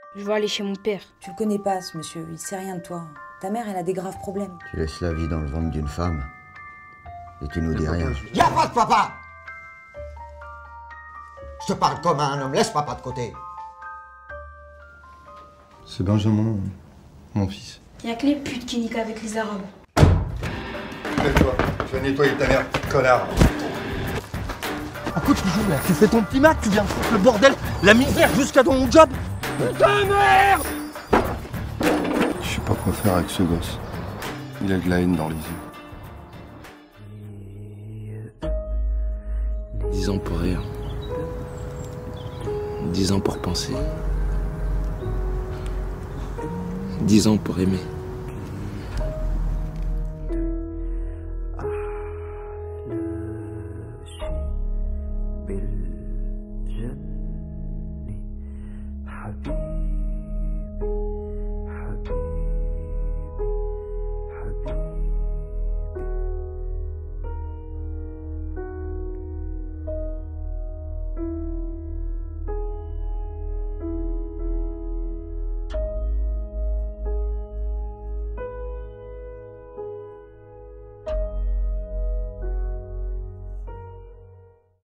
Je veux aller chez mon père. Tu le connais pas, ce monsieur, il sait rien de toi. Ta mère, elle a des graves problèmes. Tu laisses la vie dans le ventre d'une femme et tu nous dis rien. Y'a pas de papa! Je te parle comme un homme, laisse papa de côté. C'est Benjamin, mon fils. Y'a que les putes qui niquent avec les arabes. Lève-toi, tu vas nettoyer ta mère, connard. À quoi tu joues là? Tu fais ton petit match, tu viens de foutre le bordel, la misère jusqu'à dans mon job. Putain merde! Je sais pas quoi faire avec ce gosse. Il a de la haine dans les yeux. 10 ans pour rire. 10 ans pour penser. 10 ans pour aimer. بالجنة حبيبي